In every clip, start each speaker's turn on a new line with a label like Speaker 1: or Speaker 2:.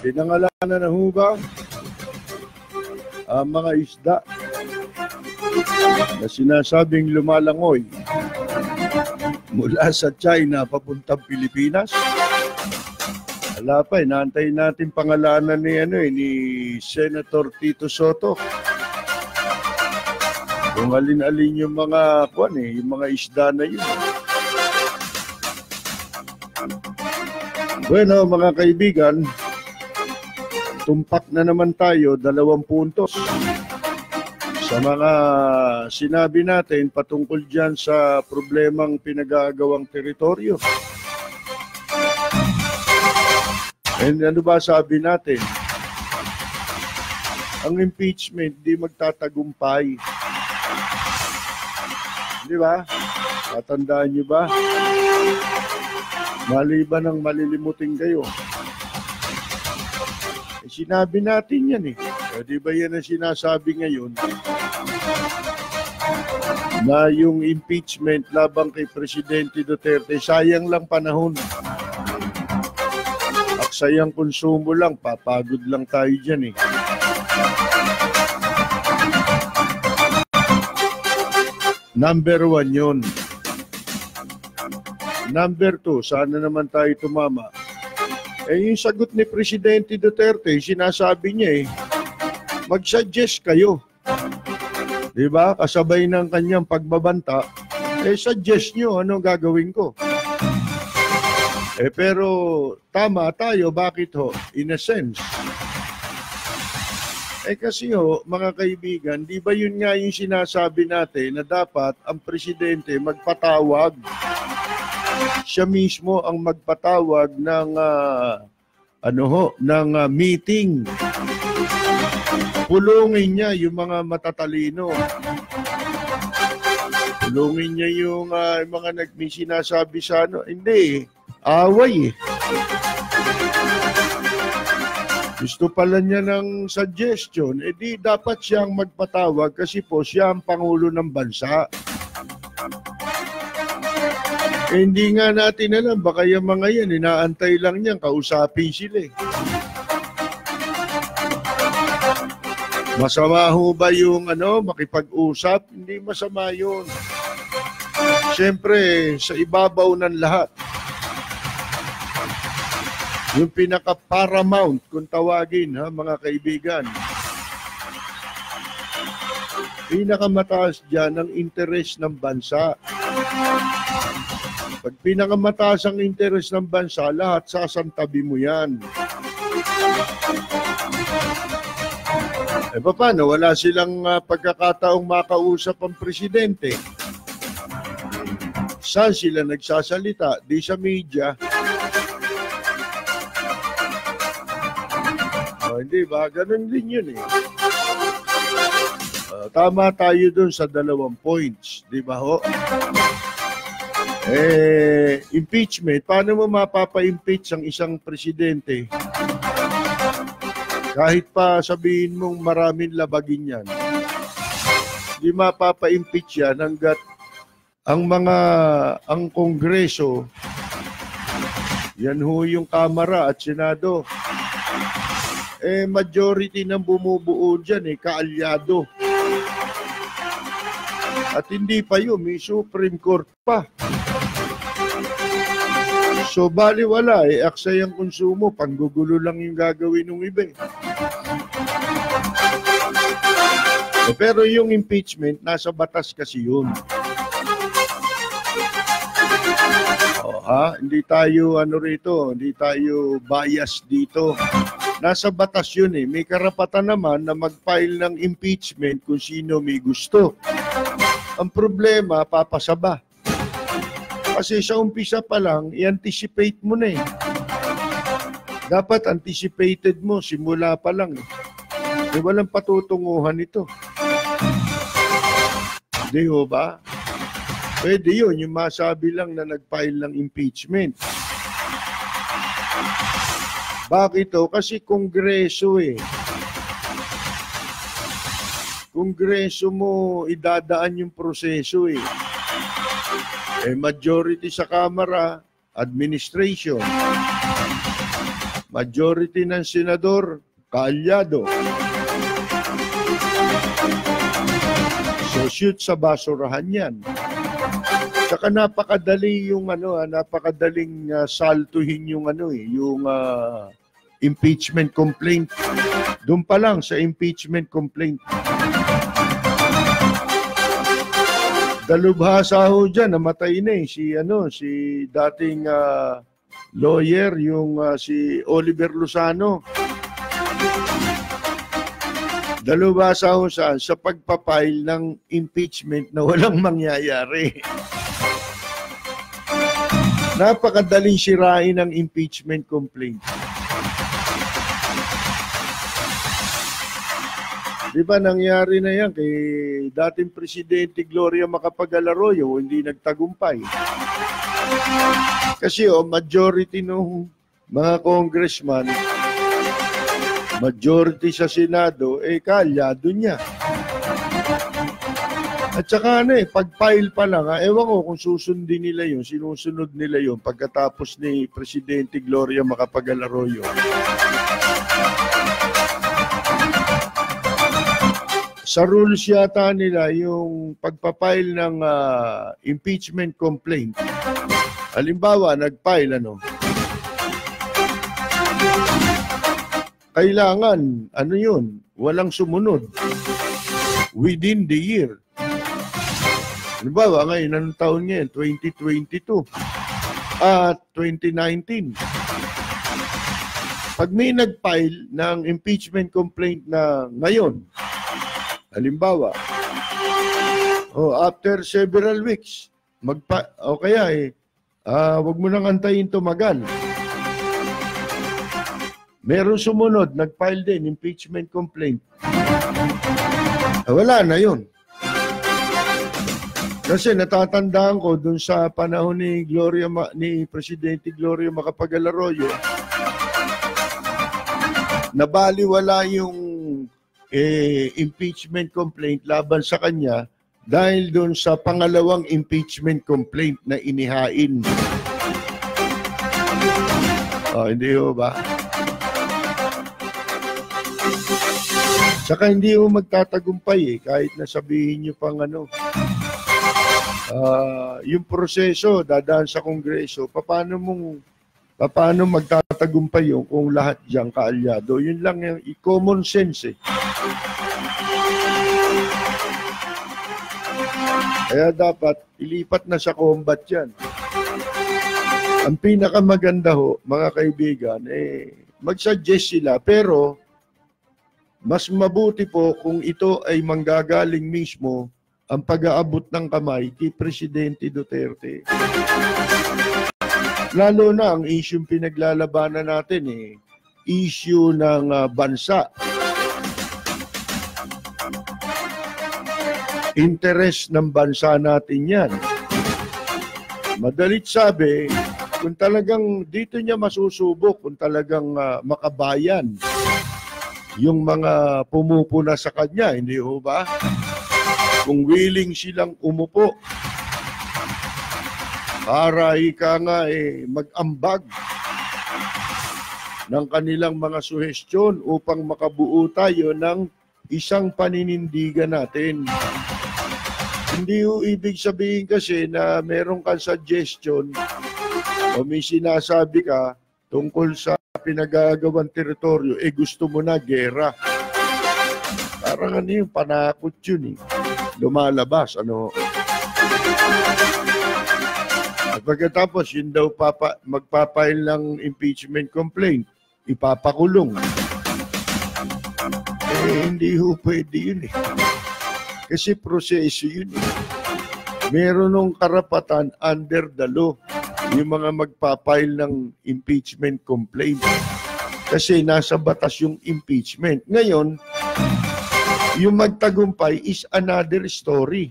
Speaker 1: Pinangalanan na ho ba ang mga isda na sinasabing lumalangoy mula sa China papuntang Pilipinas? Wala pa, inaantay natin pangalanan ni Senator Tito Soto. Kung alin-alin yung mga yung mga isda na yun. Bueno, mga kaibigan, tumpak na naman tayo 2 puntos sa mga sinabi natin patungkol dyan sa problemang pinag-aagawang teritoryo. And ano ba sabi natin? Ang impeachment di magtatagumpay. Di ba? Tatandaan nyo ba? Maliban ng malilimutin kayo. Sinabi natin yan eh. Di ba yan ang sinasabi ngayon? Na yung impeachment labang kay Presidente Duterte, sayang lang panahon. Aksayang konsumo lang, papagod lang tayo dyan eh. Number 1 yun. Number 2, sana naman tayo tumama. Yung sagot ni Presidente Duterte, sinasabi niya mag-suggest kayo. Diba? Kasabay ng kanyang pagbabanta, suggest nyo anong gagawin ko. Pero tama tayo, bakit ho? In a sense. Kasi mga kaibigan, di ba yun nga yung sinasabi natin na dapat ang presidente magpatawag. Siya mismo ang magpatawag ng meeting. Pulungin niya yung mga matatalino. Pulungin niya yung mga sinasabi sa hindi, away eh. Gusto pala niya ng suggestion, di dapat siyang magpatawag kasi po siya ang Pangulo ng Bansa. Hindi nga natin alam, baka yung mga yan, inaantay lang niyan, kausapin sila eh. Masama ho ba yung makipag-usap? Hindi masama yun. Siyempre, sa ibabaw ng lahat, yung pinaka-paramount, kung tawagin, mga kaibigan, pinakamataas dyan ang interes ng bansa. Pag pinakamataas ang interes ng bansa, lahat sasantabi mo yan. Paano? Wala silang pagkakataong makausap ang presidente. Saan sila nagsasalita? Di sa media. Hindi ba? Ganun din yun eh. Tama tayo dun sa 2 points. Di ba ho? Impeachment. Paano mo mapapa-impeach ang isang presidente? Kahit pa sabihin mong maraming labagin yan. Hindi mapapa-impeach yan hanggat ang Kongreso, yan ho yung Kamara at Senado, majority ng bumubuo dyan kaalyado. At hindi pa yun, may Supreme Court pa. So baliwala, aksayang konsumo, panggugulo lang yung gagawin ng iba. Pero yung impeachment, nasa batas kasi yun. Hindi tayo hindi tayo bias dito. Nasa batas yun May karapatan naman na mag-file ng impeachment kung sino may gusto. Ang problema, papasaba. Kasi sa umpisa pa lang, i-anticipate mo na Dapat anticipated mo, simula pa lang walang patutunguhan ito. Hindi ho ba? Pwede yun, yung masabi lang na nag-file ng impeachment. Bakit to? Kasi Kongreso Kongreso mo idadaan yung proseso majority sa Kamara, administration. majority ng senador, kaalyado. So shoot sa basurahan yan. Saka napakadali yung napakadaling saltuhin yung yung impeachment complaint. Doon pa lang sa impeachment complaint. Dalubhasa ho dyan, namatay na si dating lawyer, yung si Oliver Lozano. Dalubhasa ho sa pagpapile ng impeachment na walang mangyayari. Napakadaling sirain ang impeachment complaint. Di ba nangyari na yan kay dating Presidente Gloria Macapagal-Arroyo, hindi nagtagumpay. Kasi majority ng mga congressman, majority sa Senado, kalyado niya. At saka pag-file pa lang, ewan ko kung susundin nila yun, sinusunod nila yun pagkatapos ni Presidente Gloria Macapagal-Arroyo. Sa rules yata nila, yung pagpapile ng impeachment complaint, halimbawa, nag-file, kailangan, walang sumunod within the year. Halimbawa, ngayon, anong taon ngayon? 2022 at 2019. Pag may nag-file ng impeachment complaint na ngayon, halimbawa, after several weeks, wag mo nang antayin tumagal. Meron sumunod, nag-file din, impeachment complaint. Wala na yun. Kasi natatandaan ko dun sa panahon ni Presidente Gloria Macapagal-Arroyo, nabaliwala yung impeachment complaint laban sa kanya dahil doon sa pangalawang impeachment complaint na inihain. Hindi ho ba? Saka hindi ho magtatagumpay kahit na sabihin nyo pang yung proseso dadaan sa Kongreso, paano magtatagumpay yun kung lahat diyang kaalyado? Yun lang yung common sense Kaya dapat ilipat na sa combat yan. Ang pinakamaganda ho, mga kaibigan, mag-suggest sila, pero mas mabuti po kung ito ay manggagaling mismo ang pag-aabot ng kamay kay Presidente Duterte. Lalo na ang issue pinaglalabanan natin issue ng bansa. Interest ng bansa natin yan. Madalit sabi, kung talagang dito niya masusubok, kung talagang makabayan yung mga pumupuna sa kanya, hindi ho ba? Kung willing silang umupo para mag-ambag ng kanilang mga suhestyon upang makabuo tayo ng isang paninindigan natin. Hindi ho ibig sabihin kasi na meron kang suggestion o may sinasabi ka tungkol sa pinagagawang teritoryo, gusto mo na gera. Parang yung panakot yun lumalabas, At pagkatapos, yun daw magpapail ng impeachment complaint, ipapakulong. Hindi ho pwede yun Kasi proseso yun Meron ng karapatan under the law yung mga magpapail ng impeachment complaint. Kasi nasa batas yung impeachment. Ngayon, yung magtagumpay is another story.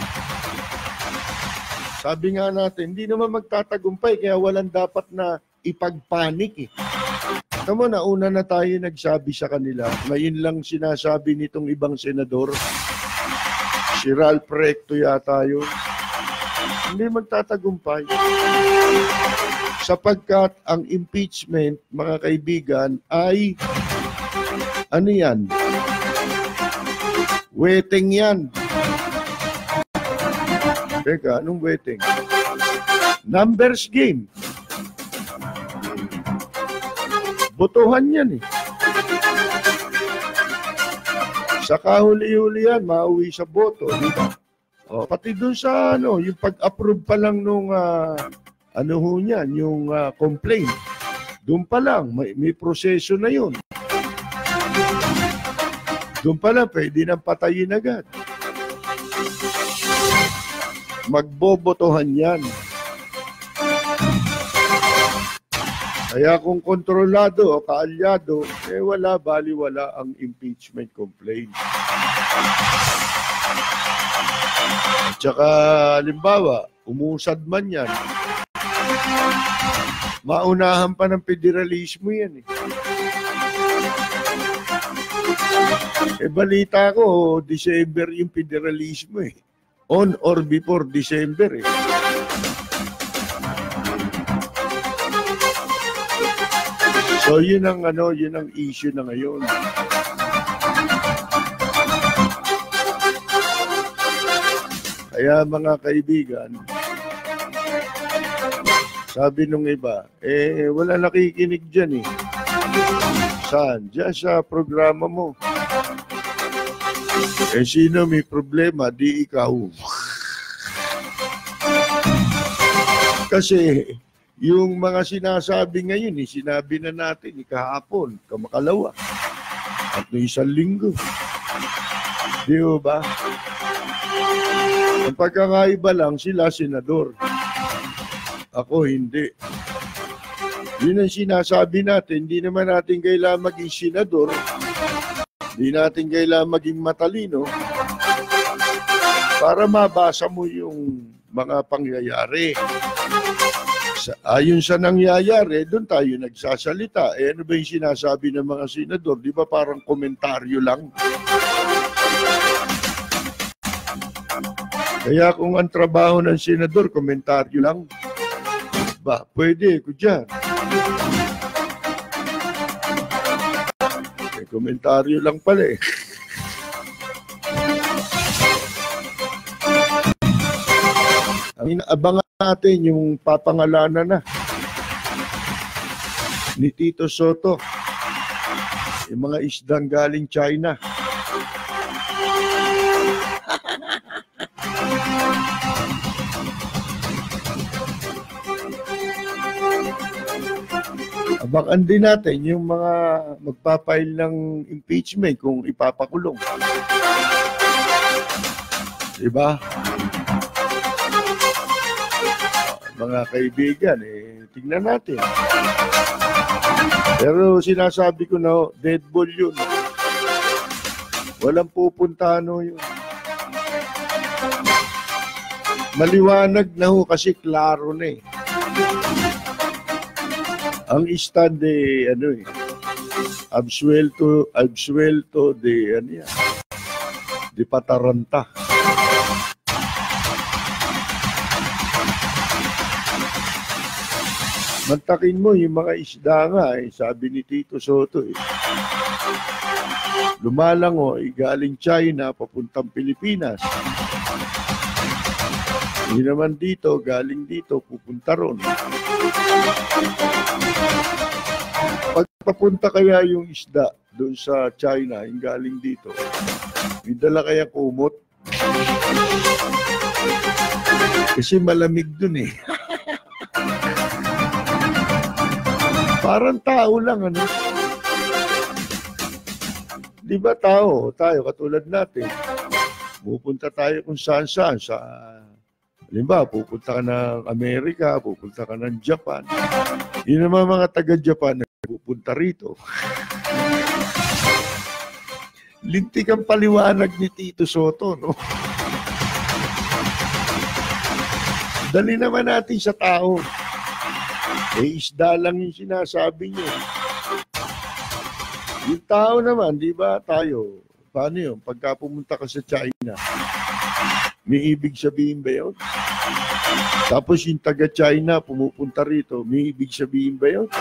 Speaker 1: Sabi nga natin, hindi naman magtatagumpay kaya walang dapat na ipagpanik Tama na, una na tayo nagsabi sa kanila. Ngayon lang sinasabi nitong ibang senador. Si Ralph Recto yata yun. Hindi magtatagumpay. Sapagkat ang impeachment, mga kaibigan, ay ano yan? Wetting yan. Teka, anong wetting? Numbers game. Botohan yan eh. Sa kahuli-huli yan, mauwi sa boto. Diba? O, pati doon sa yung pag-approve pa lang nung yung complaint. Doon pa lang, may proseso na yun. Doon pa lang, pwede nang patayin agad. Magbobotohan yan. Kaya kung kontrolado o kaalyado, wala, baliwala ang impeachment complaint. At saka, halimbawa, umusad man yan, maunahan pa ng federalismo yan eh. Balita ko, December yung federalismo eh. On or before December eh. So yun ang issue na ngayon. Kaya mga kaibigan, sabi nung iba, wala nakikinig dyan eh. Saan? Diyan sa programa mo. Sino may problema? Di ikaw. Kasi yung mga sinasabi ngayon, sinabi na natin kahapon, kamakalawa, at noong isang linggo. Di ba? Ang pagkakaiba lang, sila senador. Ako hindi. Yun ang sinasabi natin, hindi naman natin kailangan maging senador, hindi natin kailangan maging matalino para mabasa mo yung mga pangyayari. Ayon sa nangyayari, doon tayo nagsasalita. Ano ba yung sinasabi ng mga senador? Di ba parang komentaryo lang? Kaya kung ang trabaho ng senador, komentaryo lang, ba, pwede ko dyan. Komentaryo lang pala eh. Ang inaabangan natin yung papangalanan na ni Tito Soto, yung mga isdang galing China. Abangan din natin yung mga magpapail ng impeachment kung ipapakulong. Diba? Mga kaibigan, tingnan natin. Pero sinasabi ko na, dead ball yun. Walang pupuntahan yun. Maliwanag na kasi klaro na eh. Ang stand absuelto de Pataranta. Mantakin mo yung mga isda nga sabi ni Tito Soto lumalango galing China papuntang Pilipinas. Hindi naman dito, galing dito, pupunta ron. Pagpapunta kaya yung isda doon sa China, yung galing dito, may dala kaya kumot? Kasi malamig dun eh. Parang tao lang, Di ba tayo katulad natin. Pupunta tayo kung saan-saan sa halimbawa, pupunta ka ng Amerika, pupunta ka ng Japan. Yun naman mga taga-Japan na pupunta rito. Lintik ang paliwanag ni Tito Soto, no? Dali naman natin sa tao. Isda lang yung sinasabi niyo. Yung tao naman, di ba tayo? Paano yun? Pagka pumunta ka sa China, may ibig sabihin ba yun? Tapos yung taga-China pumupunta rito. May ibig sabihin ba yun?